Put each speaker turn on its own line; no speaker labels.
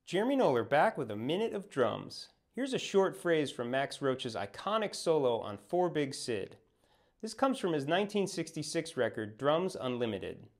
Jeremy Noller back with a minute of drums. Here's a short phrase from Max Roach's iconic solo on Big Sid. This comes from his 1966 record, Drums Unlimited.